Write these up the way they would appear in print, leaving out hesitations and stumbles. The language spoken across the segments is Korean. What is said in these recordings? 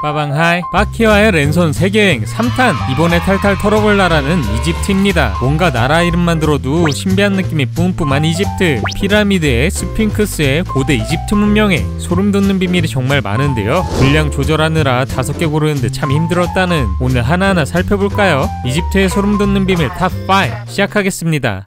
빠방하이, 바퀴와의 랜선 세계여행 3탄! 이번에 탈탈 털어볼나라는 이집트입니다. 뭔가 나라 이름만 들어도 신비한 느낌이 뿜뿜한 이집트. 피라미드에 스핑크스에 고대 이집트 문명에 소름돋는 비밀이 정말 많은데요. 분량 조절하느라 5개 고르는데 참 힘들었다는. 오늘 하나하나 살펴볼까요? 이집트의 소름돋는 비밀 탑5 시작하겠습니다.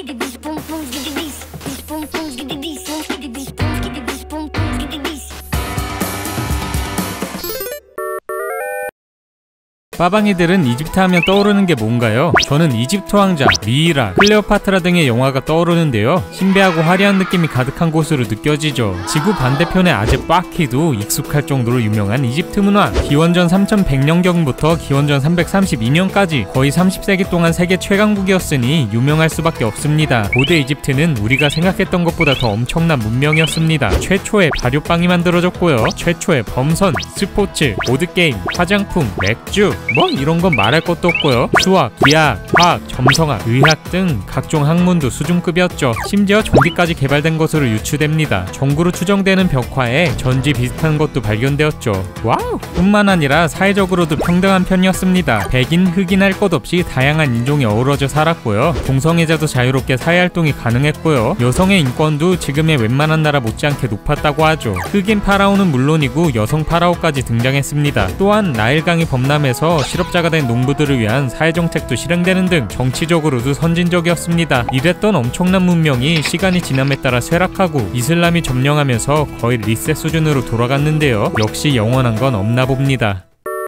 빠방이들은 이집트 하면 떠오르는 게 뭔가요? 저는 이집트 왕자, 미이라, 클레오파트라 등의 영화가 떠오르는데요. 신비하고 화려한 느낌이 가득한 곳으로 느껴지죠. 지구 반대편의 아제바키도 익숙할 정도로 유명한 이집트 문화. 기원전 3100년경부터 기원전 332년까지 거의 30세기 동안 세계 최강국이었으니 유명할 수밖에 없습니다. 고대 이집트는 우리가 생각했던 것보다 더 엄청난 문명이었습니다. 최초의 발효빵이 만들어졌고요. 최초의 범선, 스포츠, 보드게임, 화장품, 맥주, 이런 건 말할 것도 없고요. 수학, 기하, 화학, 점성학, 의학 등 각종 학문도 수준급이었죠. 심지어 전기까지 개발된 것으로 유추됩니다. 정구로 추정되는 벽화에 전지 비슷한 것도 발견되었죠. 와우! 뿐만 아니라 사회적으로도 평등한 편이었습니다. 백인, 흑인 할 것 없이 다양한 인종이 어우러져 살았고요. 동성애자도 자유롭게 사회활동이 가능했고요. 여성의 인권도 지금의 웬만한 나라 못지않게 높았다고 하죠. 흑인 파라오는 물론이고 여성 파라오까지 등장했습니다. 또한 나일강이 범람해서 실업자가 된 농부들을 위한 사회정책도 실행되는 등 정치적으로도 선진적이었습니다. 이랬던 엄청난 문명이 시간이 지남에 따라 쇠락하고 이슬람이 점령하면서 거의 리셋 수준으로 돌아갔는데요. 역시 영원한 건 없나 봅니다.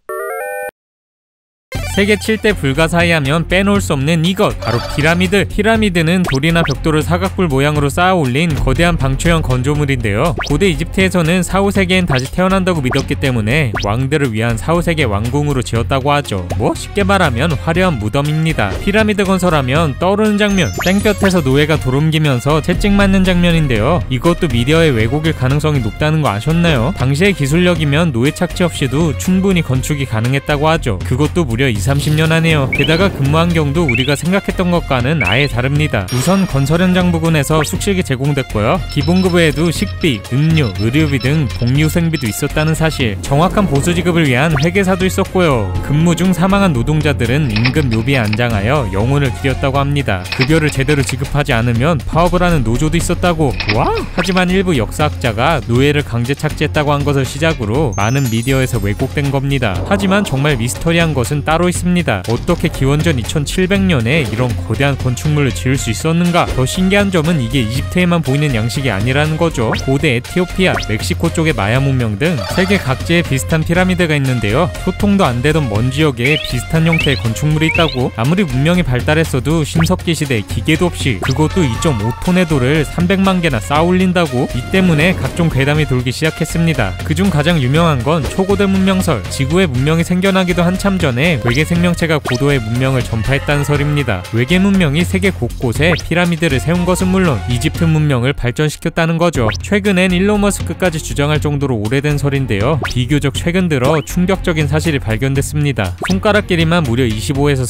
세계 7대 불가사의 하면 빼놓을 수 없는 이것, 바로 피라미드. 피라미드는 돌이나 벽돌을 사각뿔 모양으로 쌓아 올린 거대한 방초형 건조물인데요. 고대 이집트에서는 4, 5세기엔 다시 태어난다고 믿었기 때문에 왕들을 위한 4, 5세기의 왕궁으로 지었다고 하죠. 쉽게 말하면 화려한 무덤입니다. 피라미드 건설하면 떠오르는 장면, 땡볕에서 노예가 돌옮기면서 채찍 맞는 장면인데요. 이것도 미디어의 왜곡일 가능성이 높다는 거 아셨나요? 당시의 기술력이면 노예 착취 없이도 충분히 건축이 가능했다고 하죠. 그것도 무려 20-30년 하네요. 게다가 근무 환경도 우리가 생각했던 것과는 아예 다릅니다. 우선 건설 현장 부근에서 숙식이 제공됐고요. 기본급 외에도 식비, 음료, 의료비 등 복리후생비도 있었다는 사실. 정확한 보수 지급을 위한 회계사도 있었고요. 근무 중 사망한 노동자들은 임금 묘비에 안장하여 영혼을 기렸다고 합니다. 급여를 제대로 지급하지 않으면 파업을 하는 노조도 있었다고. 와우! 하지만 일부 역사학자가 노예를 강제 착취했다고 한 것을 시작으로 많은 미디어에서 왜곡된 겁니다. 하지만 정말 미스터리한 것은 따로 있습니다. 어떻게 기원전 2700년에 이런 거대한 건축물을 지을 수 있었는가? 더 신기한 점은 이게 이집트에만 보이는 양식이 아니라는 거죠. 고대 에티오피아, 멕시코 쪽의 마야 문명 등 세계 각지에 비슷한 피라미드가 있는데요. 소통도 안 되던 먼 지역에 비슷한 형태의 건축물이 있다고. 아무리 문명이 발달했어도 신석기 시대에 기계도 없이 그것도 2.5톤의 돌을 300만 개나 쌓아 올린다고. 이 때문에 각종 괴담이 돌기 시작했습니다. 그중 가장 유명한 건 초고대 문명설. 지구에 문명이 생겨나기도 한참 전에 외계 생명체가 고도의 문명을 전파했다는 설입니다. 외계 문명이 세계 곳곳에 피라미드를 세운 것은 물론 이집트 문명을 발전시켰다는 거죠. 최근엔 일론 머스크까지 주장할 정도로 오래된 설인데요. 비교적 최근 들어 충격적인 사실이 발견됐습니다. 손가락 길이만 무려 25에서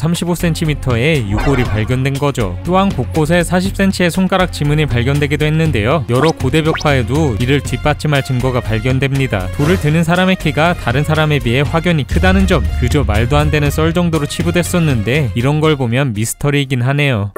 35cm의 유골이 발견된 거죠. 또한 곳곳에 40cm의 손가락 지문이 발견되기도 했는데요. 여러 고대 벽화에도 이를 뒷받침할 증거가 발견됩니다. 돌을 드는 사람의 키가 다른 사람에 비해 확연히 크다는 점, 그저 말도 안 되는 썰 정도로 치부됐었는데 이런 걸 보면 미스터리이긴 하네요.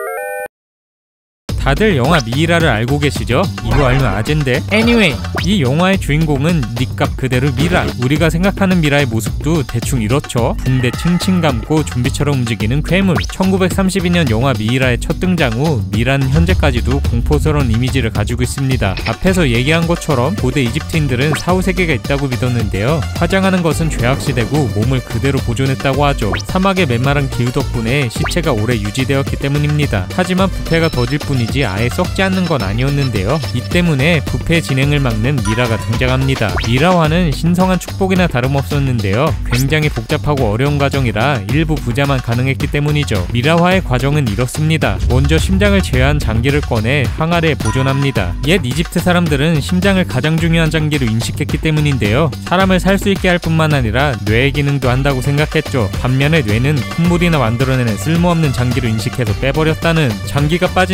다들 영화 미이라를 알고 계시죠? 이거 알면 아젠데. Anyway, 이 영화의 주인공은 닉값 그대로 미라. 우리가 생각하는 미라의 모습도 대충 이렇죠. 붕대 칭칭 감고 좀비처럼 움직이는 괴물. 1932년 영화 미이라의 첫 등장 후 미라는 현재까지도 공포스러운 이미지를 가지고 있습니다. 앞에서 얘기한 것처럼 고대 이집트인들은 4, 5세계가 있다고 믿었는데요. 화장하는 것은 죄악시되고 몸을 그대로 보존했다고 하죠. 사막의 메마른 기후 덕분에 시체가 오래 유지되었기 때문입니다. 하지만 부패가 더딜 뿐이지 아예 썩지 않는 건 아니었는데요. 이 때문에 부패 진행을 막는 미라가 등장합니다. 미라화는 신성한 축복이나 다름없었는데요. 굉장히 복잡하고 어려운 과정이라 일부 부자만 가능했기 때문이죠. 미라화의 과정은 이렇습니다. 먼저 심장을 제외한 장기를 꺼내 항아리에 보존합니다. 옛 이집트 사람들은 심장을 가장 중요한 장기로 인식했기 때문인데요. 사람을 살 수 있게 할 뿐만 아니라 뇌의 기능도 한다고 생각했죠. 반면에 뇌는 콧물이나 만들어내는 쓸모없는 장기로 인식해서 빼버렸다는. 장기가 빠진 시신을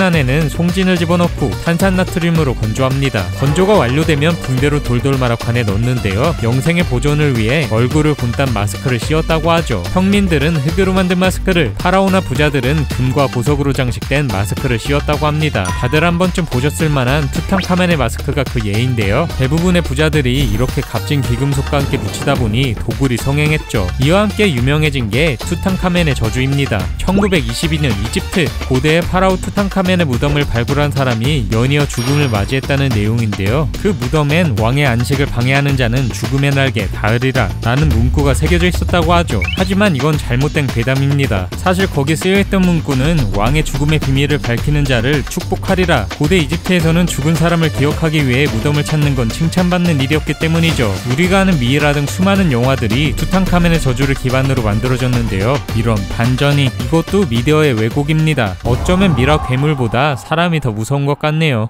안에는 송진을 집어넣고 탄산나트륨으로 건조합니다. 건조가 완료되면 붕대로 돌돌 말아 관에 넣는데요. 영생의 보존을 위해 얼굴을 본딴 마스크를 씌웠다고 하죠. 평민들은 흙으로 만든 마스크를, 파라오나 부자들은 금과 보석으로 장식된 마스크를 씌웠다고 합니다. 다들 한 번쯤 보셨을 만한 투탕카멘의 마스크가 그 예인데요. 대부분의 부자들이 이렇게 값진 귀금속과 함께 묻히다 보니 도굴이 성행했죠. 이와 함께 유명해진 게 투탕카멘의 저주입니다. 1922년 이집트 고대의 파라오 투탕카멘의 무덤을 발굴한 사람이 연이어 죽음을 맞이했다는 내용인데요. 그 무덤엔 왕의 안식을 방해하는 자는 죽음의 날개 닿으리라 라는 문구가 새겨져 있었다고 하죠. 하지만 이건 잘못된 괴담입니다. 사실 거기 쓰여있던 문구는 왕의 죽음의 비밀을 밝히는 자를 축복하리라. 고대 이집트에서는 죽은 사람을 기억하기 위해 무덤을 찾는 건 칭찬받는 일이었기 때문이죠. 우리가 아는 미이라 등 수많은 영화들이 투탕카멘의 저주를 기반으로 만들어졌는데요. 이런 반전이, 이것도 미디어의 왜곡입니다. 어쩌면 미라 괴물보다 사람이 더 무서운 것 같네요.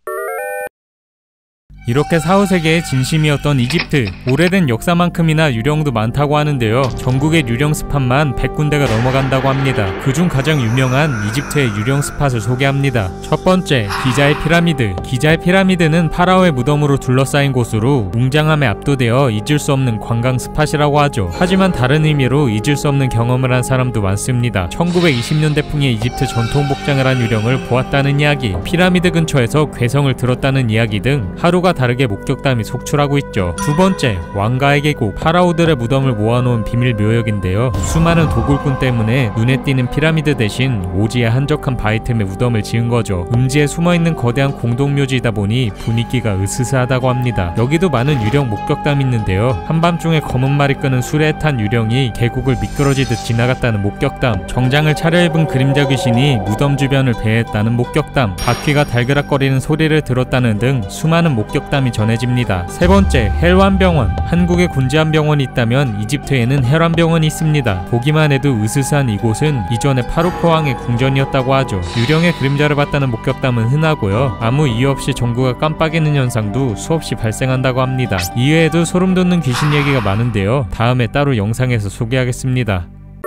이렇게 4, 5세기의 진심이었던 이집트, 오래된 역사만큼이나 유령도 많다고 하는데요. 전국의 유령 스팟만 100군데가 넘어간다고 합니다. 그중 가장 유명한 이집트의 유령 스팟을 소개합니다. 첫 번째, 기자의 피라미드. 기자의 피라미드는 파라오의 무덤으로 둘러싸인 곳으로 웅장함에 압도되어 잊을 수 없는 관광 스팟이라고 하죠. 하지만 다른 의미로 잊을 수 없는 경험을 한 사람도 많습니다. 1920년대풍의 이집트 전통 복장을 한 유령을 보았다는 이야기, 피라미드 근처에서 괴성을 들었다는 이야기 등 하루가 다르게 목격담이 속출하고 있죠. 두 번째, 왕가의 계곡. 파라오들의 무덤을 모아놓은 비밀 묘역인데요. 수많은 도굴꾼 때문에 눈에 띄는 피라미드 대신 오지의 한적한 바위 틈에 무덤을 지은 거죠. 음지에 숨어있는 거대한 공동묘지이다 보니 분위기가 으스스하다고 합니다. 여기도 많은 유령 목격담이 있는데요. 한밤중에 검은 말이 끄는 수레에 탄 유령이 계곡을 미끄러지듯 지나갔다는 목격담, 정장을 차려입은 그림자 귀신이 무덤 주변을 배했다는 목격담, 바퀴가 달그락거리는 소리를 들었다는 등 수많은 목격담이 전해집니다. 세 번째, 헬완병원. 한국에 군지한 병원이 있다면 이집트에는 헬완병원이 있습니다. 보기만 해도 으스스한 이곳은 이전에 파루코 왕의 궁전이었다고 하죠. 유령의 그림자를 봤다는 목격담은 흔하고요. 아무 이유 없이 전구가 깜빡이는 현상도 수없이 발생한다고 합니다. 이외에도 소름 돋는 귀신 얘기가 많은데요. 다음에 따로 영상에서 소개하겠습니다.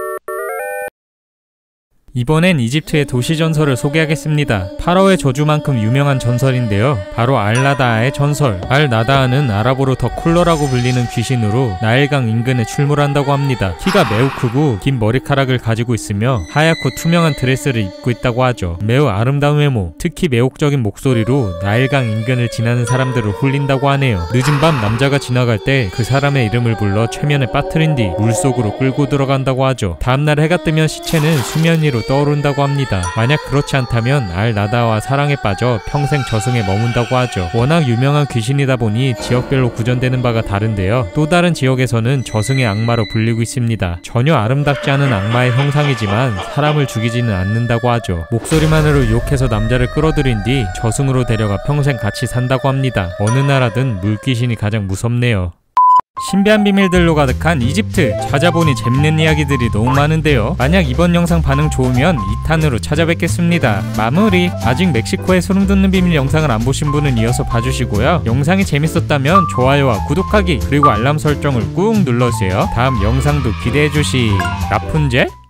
이번엔 이집트의 도시 전설을 소개하겠습니다. 파라오의 저주만큼 유명한 전설인데요. 바로 알나다아의 전설. 알나다아는 아랍어로 더 쿨러라고 불리는 귀신으로 나일강 인근에 출몰한다고 합니다. 키가 매우 크고 긴 머리카락을 가지고 있으며 하얗고 투명한 드레스를 입고 있다고 하죠. 매우 아름다운 외모, 특히 매혹적인 목소리로 나일강 인근을 지나는 사람들을 홀린다고 하네요. 늦은 밤 남자가 지나갈 때 그 사람의 이름을 불러 최면에 빠뜨린 뒤 물속으로 끌고 들어간다고 하죠. 다음날 해가 뜨면 시체는 수면 위로 떠오른다고 합니다. 만약 그렇지 않다면 알나다와 사랑에 빠져 평생 저승에 머문다고 하죠. 워낙 유명한 귀신이다 보니 지역별로 구전되는 바가 다른데요. 또 다른 지역에서는 저승의 악마로 불리고 있습니다. 전혀 아름답지 않은 악마의 형상이지만 사람을 죽이지는 않는다고 하죠. 목소리만으로 유혹해서 남자를 끌어들인 뒤 저승으로 데려가 평생 같이 산다고 합니다. 어느 나라든 물귀신이 가장 무섭네요. 신비한 비밀들로 가득한 이집트, 찾아보니 재밌는 이야기들이 너무 많은데요. 만약 이번 영상 반응 좋으면 2탄으로 찾아뵙겠습니다. 마무리! 아직 멕시코의 소름돋는 비밀 영상을 안 보신 분은 이어서 봐주시고요. 영상이 재밌었다면 좋아요와 구독하기 그리고 알람 설정을 꾹 눌러주세요. 다음 영상도 기대해주시... 라푼젤?